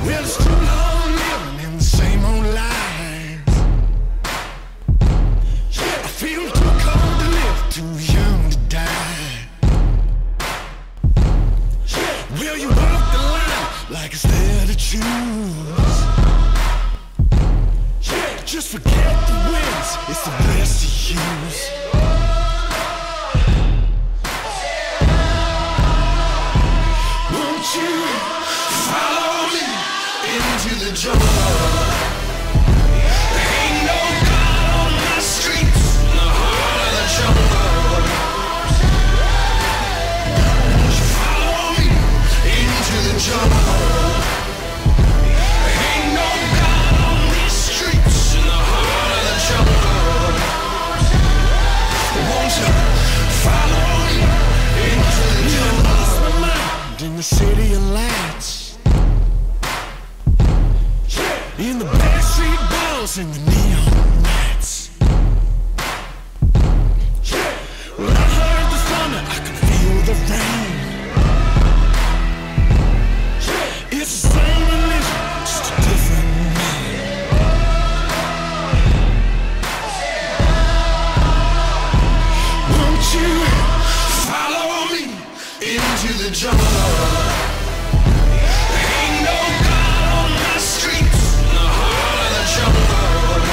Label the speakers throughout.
Speaker 1: Well, it's too long living in the same old life. I feel too cold to live, too young to die. Well, you walk the line like it's there to choose. Just forget the wins, it's the best to use. Won't you follow me into the jungle? Ain't no God on my streets in the heart of the jungle. Won't you follow me into the jungle? Ain't no God on these streets in the heart of the jungle. Won't you follow me into the jungle? I lost my mind in the city of lights, in the backstreet balls and the neon lights. Well, I heard the thunder, I could feel the rain. It's the same religion, just a different name. Won't you follow me into the jungle? Ain't no God on my streets in the heart of the jungle.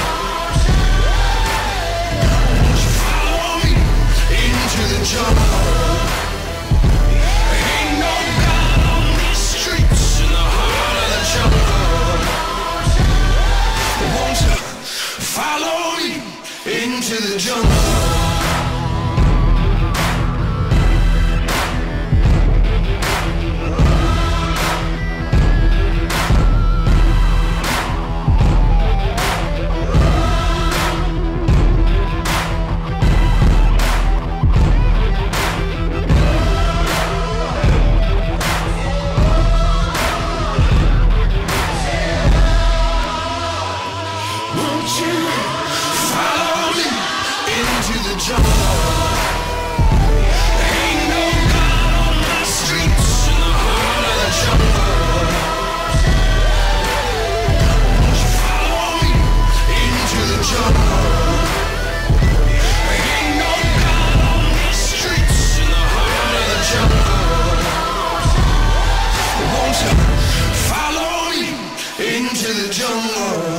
Speaker 1: Won't you follow me into the jungle? Ain't no God on these streets in the heart of the jungle. Won't you follow me into the jungle? Won't you follow me into the jungle? Ain't no God on my streets in the heart of the jungle. Won't you follow me into the jungle? Ain't no God on these streets in the heart of the jungle. Won't you follow me into the jungle?